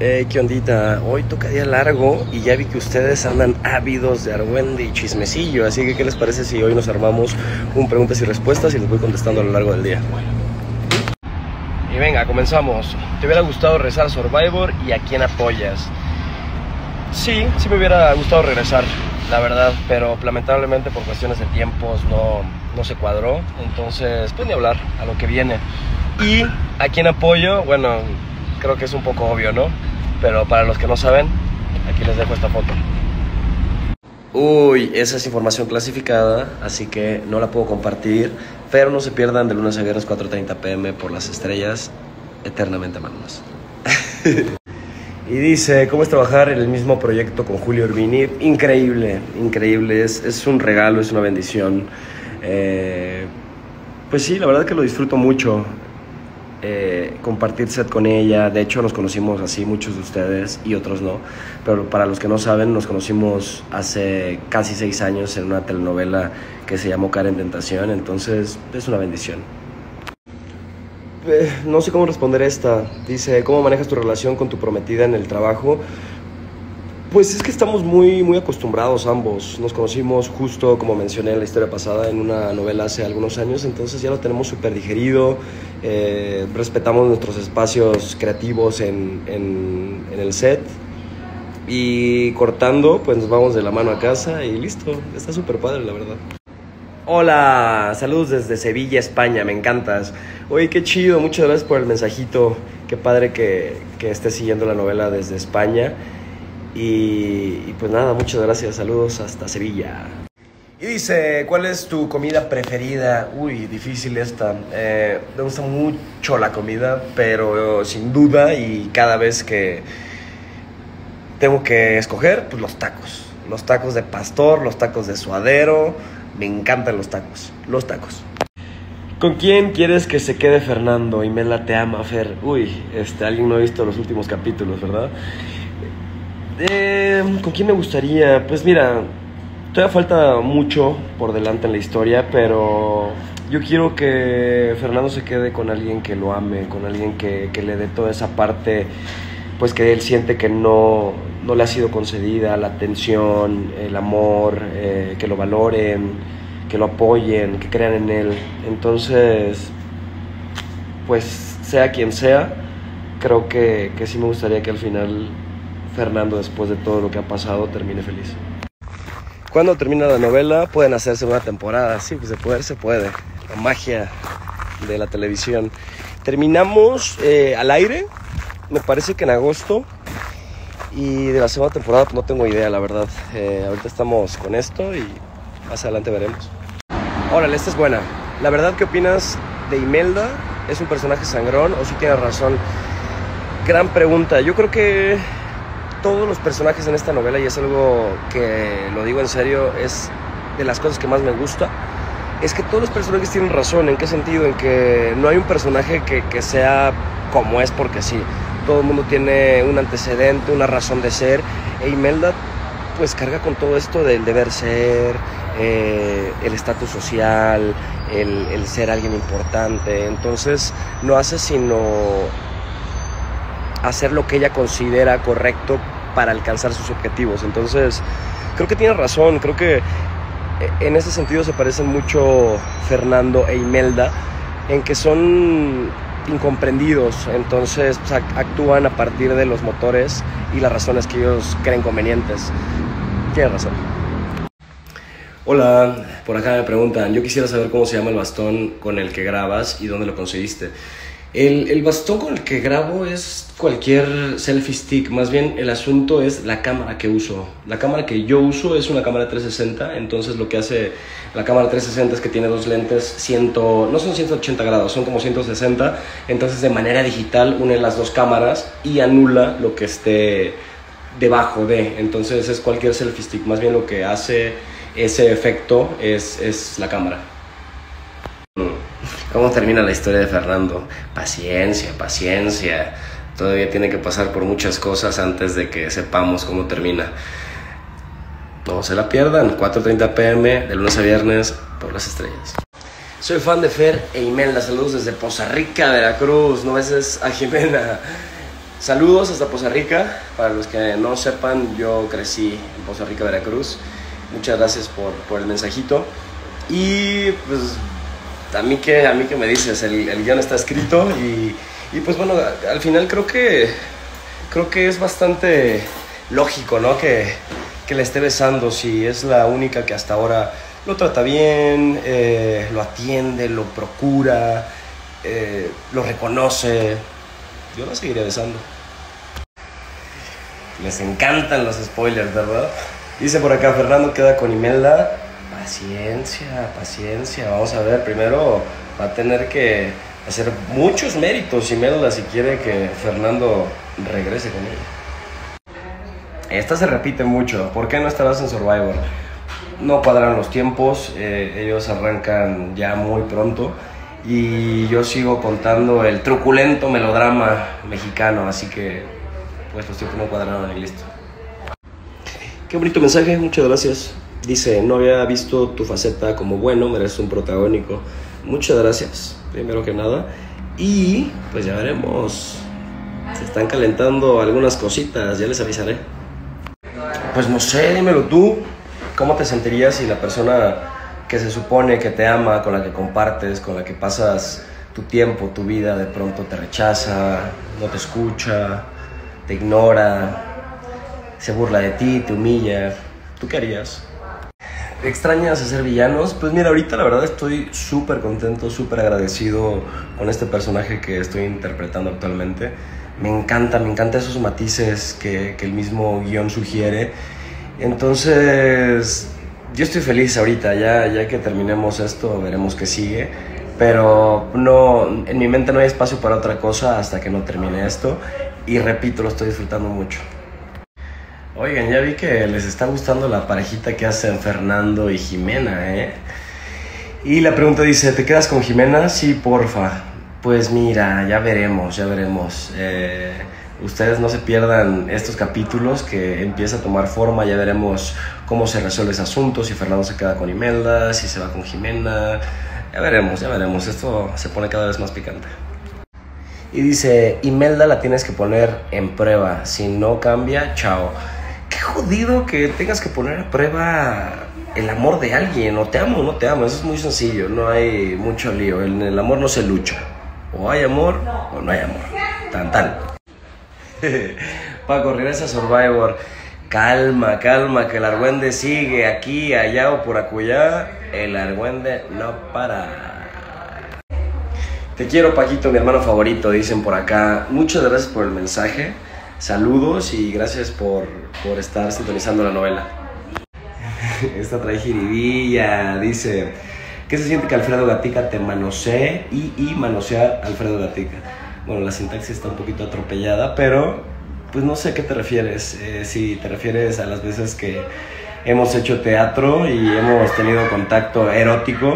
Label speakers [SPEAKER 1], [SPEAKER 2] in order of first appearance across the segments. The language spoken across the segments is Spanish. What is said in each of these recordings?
[SPEAKER 1] ¿Qué ondita? Hoy toca día largo y ya vi que ustedes andan ávidos de argüende y chismecillo, así que ¿qué les parece si hoy nos armamos un preguntas y respuestas y les voy contestando a lo largo del día? Y venga, comenzamos. ¿Te hubiera gustado regresar a Survivor y a quién apoyas? Sí me hubiera gustado regresar, la verdad, pero lamentablemente por cuestiones de tiempos no se cuadró, entonces pues ni hablar, a lo que viene. ¿Y a quién apoyo? Bueno, creo que es un poco obvio, ¿no? Pero para los que no saben, aquí les dejo esta foto. Uy, esa es información clasificada, así que no la puedo compartir, pero no se pierdan de lunes a viernes 4:30 p.m. por las estrellas, eternamente amados. Y dice, ¿cómo es trabajar en el mismo proyecto con Julio Urbini? Increíble, increíble, es un regalo, es una bendición. Pues sí, la verdad que lo disfruto mucho. Compartir set con ella. De hecho nos conocimos así muchos de ustedes y otros no, pero para los que no saben, nos conocimos hace casi 6 años en una telenovela que se llamó Karen Tentación, entonces es una bendición. No sé cómo responder esta. Dice, ¿cómo manejas tu relación con tu prometida en el trabajo? Pues es que estamos muy acostumbrados ambos. Nos conocimos justo, como mencioné en la historia pasada, en una novela hace algunos años, entonces ya lo tenemos súper digerido. Respetamos nuestros espacios creativos en el set. Y cortando, pues nos vamos de la mano a casa y listo. Está súper padre, la verdad. Hola, saludos desde Sevilla, España, me encantas. Oye, qué chido, muchas gracias por el mensajito. Qué padre que estés siguiendo la novela desde España. Y pues nada, muchas gracias, saludos hasta Sevilla. Y dice, ¿cuál es tu comida preferida? Uy, difícil esta. Me gusta mucho la comida, pero sin duda y cada vez que tengo que escoger, pues los tacos. Los tacos de pastor, los tacos de suadero, me encantan los tacos. ¿Con quién quieres que se quede Fernando? Imelda te ama, Fer. Uy, alguien no ha visto los últimos capítulos, ¿verdad? ¿Con quién me gustaría? Pues mira, todavía falta mucho por delante en la historia, pero yo quiero que Fernando se quede con alguien que lo ame, con alguien que le dé toda esa parte, pues que él siente que no le ha sido concedida, la atención, el amor, que lo valoren, que lo apoyen, que crean en él. Entonces, pues sea quien sea, creo que sí me gustaría que al final Fernando, después de todo lo que ha pasado, termine feliz. ¿Cuándo termina la novela? Pueden hacerse una temporada. Sí, pues se puede. La magia de la televisión. Terminamos al aire, me parece que en agosto. Y de la segunda temporada pues no tengo idea, la verdad. Ahorita estamos con esto y más adelante veremos. Órale, esta es buena. La verdad, ¿qué opinas de Imelda? ¿Es un personaje sangrón o sí tienes razón? Gran pregunta. Yo creo que todos los personajes en esta novela, y es algo que lo digo en serio, es de las cosas que más me gusta, es que todos los personajes tienen razón. ¿En qué sentido? En que no hay un personaje que sea como es porque sí. Todo el mundo tiene un antecedente, una razón de ser, e Imelda pues carga con todo esto del deber ser, el estatus social, el ser alguien importante. Entonces no hace sino hacer lo que ella considera correcto para alcanzar sus objetivos. Entonces creo que tiene razón, creo que en ese sentido se parecen mucho Fernando e Imelda, en que son incomprendidos, entonces pues, actúan a partir de los motores y las razones que ellos creen convenientes. Tiene razón. Hola, por acá me preguntan, yo quisiera saber cómo se llama el bastón con el que grabas y dónde lo conseguiste. El bastón con el que grabo es cualquier selfie stick, más bien el asunto es la cámara que uso. La cámara que yo uso es una cámara 360, entonces lo que hace la cámara 360 es que tiene dos lentes, no son 180 grados, son como 160, entonces de manera digital une las dos cámaras y anula lo que esté debajo de, entonces es cualquier selfie stick, más bien lo que hace ese efecto es la cámara. ¿Cómo termina la historia de Fernando? Paciencia. Todavía tiene que pasar por muchas cosas antes de que sepamos cómo termina. No se la pierdan, 4:30 p.m. de lunes a viernes por las estrellas. Soy fan de Fer e Imelda, saludos desde Poza Rica, Veracruz. No beses a Jimena. Saludos hasta Poza Rica. Para los que no sepan, yo crecí en Poza Rica, Veracruz. Muchas gracias por el mensajito. Y pues a mí que me dices, el guión está escrito y pues bueno, al final creo que es bastante lógico, ¿no? Que le esté besando si es la única que hasta ahora lo trata bien, lo atiende, lo procura, lo reconoce. Yo la seguiría besando. Les encantan los spoilers, ¿verdad? Dice por acá, Fernando queda con Imelda. Paciencia. Vamos a ver, primero va a tener que hacer muchos méritos Imelda si quiere que Fernando regrese con ella. Esta se repite mucho. ¿Por qué no estarás en Survivor? No cuadran los tiempos, ellos arrancan ya muy pronto y yo sigo contando el truculento melodrama mexicano, así que pues los tiempos no cuadraron y listo. Qué bonito mensaje, muchas gracias. Dice, no había visto tu faceta como bueno, mereces un protagónico. Muchas gracias, primero que nada. Y pues ya veremos. Se están calentando algunas cositas, ya les avisaré. Pues no sé, dímelo tú. ¿Cómo te sentirías si la persona que se supone que te ama, con la que compartes, con la que pasas tu tiempo, tu vida, de pronto te rechaza, no te escucha, te ignora, se burla de ti, te humilla? ¿Tú qué harías? ¿Extrañas hacer villanos? Pues mira, ahorita la verdad estoy súper contento, súper agradecido con este personaje que estoy interpretando actualmente. Me encanta esos matices que el mismo guión sugiere. Entonces, yo estoy feliz ahorita, ya que terminemos esto, veremos qué sigue. Pero no, en mi mente no hay espacio para otra cosa hasta que no termine esto. Y repito, lo estoy disfrutando mucho. Oigan, ya vi que les está gustando la parejita que hacen Fernando y Jimena, ¿eh? Y la pregunta dice, ¿te quedas con Jimena? Sí, porfa. Pues mira, ya veremos. Ustedes no se pierdan estos capítulos que empieza a tomar forma, ya veremos cómo se resuelve ese asunto, si Fernando se queda con Imelda, si se va con Jimena. Ya veremos. Esto se pone cada vez más picante. Y dice, Imelda la tienes que poner en prueba, si no cambia, chao. Qué jodido que tengas que poner a prueba el amor de alguien, o te amo o no te amo, eso es muy sencillo, no hay mucho lío, en el amor no se lucha, o hay amor o no hay amor, tan. Paco, regresa a Survivor, calma, que el argüende sigue aquí, allá o por acullá, el argüende no para. Te quiero, Paquito, mi hermano favorito, dicen por acá. Muchas gracias por el mensaje, saludos y gracias por estar sintonizando la novela. Esta trae jiribilla, dice, ¿qué se siente que Alfredo Gatica te manosee y manosear a Alfredo Gatica? Bueno, la sintaxis está un poquito atropellada, pero pues no sé a qué te refieres. Si te refieres a las veces que hemos hecho teatro y hemos tenido contacto erótico,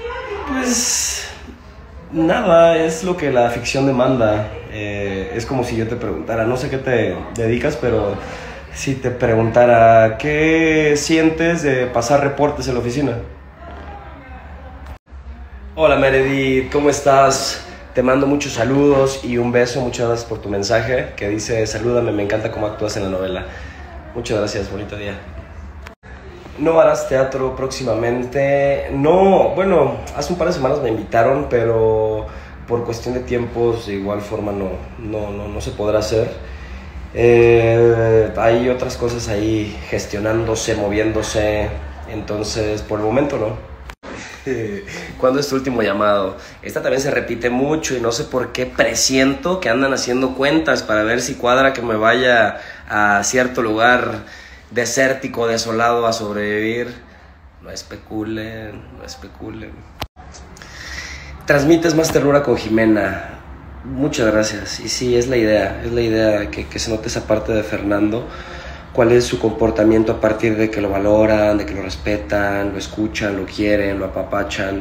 [SPEAKER 1] pues nada, es lo que la ficción demanda. Es como si yo te preguntara, no sé qué te dedicas, pero si te preguntara, ¿qué sientes de pasar reportes en la oficina? Hola Meredith, ¿cómo estás? Te mando muchos saludos y un beso, muchas gracias por tu mensaje que dice, salúdame, me encanta cómo actúas en la novela. Muchas gracias, bonito día. ¿No harás teatro próximamente? No, bueno, hace un par de semanas me invitaron, pero por cuestión de tiempos de igual forma no se podrá hacer. Hay otras cosas ahí gestionándose, moviéndose, entonces por el momento no. ¿Cuándo es tu último llamado? Esta también se repite mucho y no sé por qué presiento que andan haciendo cuentas para ver si cuadra que me vaya a cierto lugar desértico, desolado a sobrevivir. No especulen. Transmites más ternura con Jimena. Muchas gracias. Y sí, es la idea que se note esa parte de Fernando. ¿Cuál es su comportamiento a partir de que lo valoran, de que lo respetan, lo escuchan, lo quieren, lo apapachan?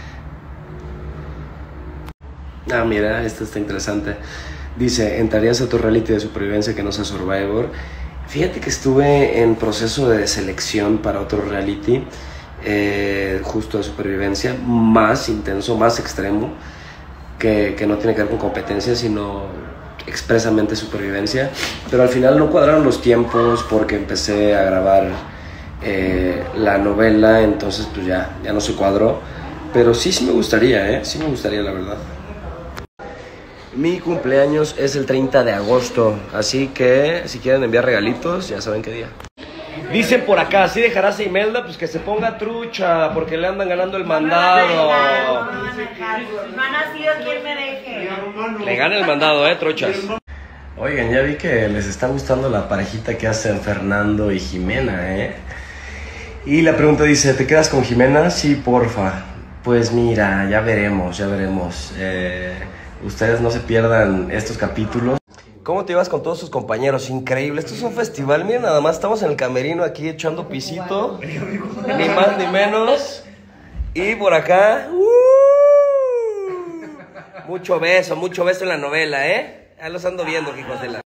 [SPEAKER 1] Ah, mira, esto está interesante. Dice, ¿entrarías a tu reality de supervivencia que no sea Survivor? Fíjate que estuve en proceso de selección para otro reality, justo de supervivencia, más intenso, más extremo, que no tiene que ver con competencia, sino expresamente supervivencia, pero al final no cuadraron los tiempos porque empecé a grabar la novela, entonces pues ya no se cuadró, pero sí me gustaría, sí me gustaría, la verdad. Mi cumpleaños es el 30 de agosto, así que si quieren enviar regalitos, ya saben qué día. Dicen por acá, si dejarás a Imelda, pues que se ponga trucha, porque le andan ganando el mandado.
[SPEAKER 2] No ha nacido quien me deje.
[SPEAKER 1] Le gana el mandado, truchas. Oigan, ya vi que les está gustando la parejita que hacen Fernando y Jimena, Y la pregunta dice, ¿te quedas con Jimena? Sí, porfa. Pues mira, ya veremos. Ustedes no se pierdan estos capítulos. ¿Cómo te ibas con todos sus compañeros? Increíble, esto es un festival, miren, nada más estamos en el camerino aquí echando pisito, ni más ni menos. Y por acá, mucho beso en la novela, Ya los ando viendo, hijos de la...